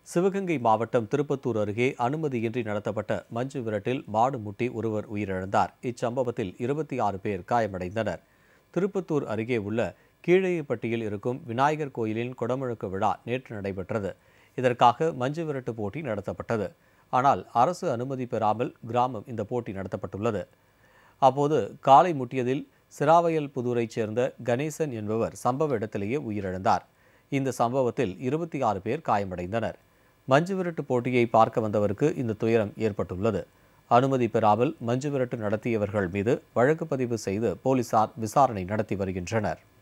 சிவகங்கை மாவட்டம் திருப்பத்தூர் அருகே அனுமதியின்றி நடத்தப்பட்ட மஞ்சு விரட்டில் மாடு முட்டி ஒருவர் உயிரிழந்தார். இச்சம்பவத்தில் 26 பேர் காயமடைந்தனர். திருப்பத்தூர் அருகே உள்ள கீழையப்பட்டியில் இருக்கும் விநாயகர் கோயிலின் குடமுழுக்கு விழா நேற்று நடைபெற்றது. இதற்காக மஞ்சு விரட்டு போட்டி நடத்தப்பட்டது. ஆனால் அரசு அனுமதி பெறாமல் கிராமம் இந்த போட்டி நடத்தப்பட்டுள்ளது. அப்போது காளை முட்டியதில் சிராவயல் புதூரைச் சேர்ந்த கணேசன் என்பவர் சம்பவ இடத்திலேயே உயிரிழந்தார். இந்த சம்பவத்தில் 26 பேர் காயமடைந்தனர். மஞ்சு விரட்டு போட்டியை பார்க்க வந்தவருக்கு இந்த துயரம் ஏற்பட்டுள்ளது. அனுமதி பெறாமல் மஞ்சு விரட்டு நடத்தியவர்கள் மீது வழக்கு பதிவு செய்து போலீசார் விசாரணை நடத்தி வருகின்றனர்.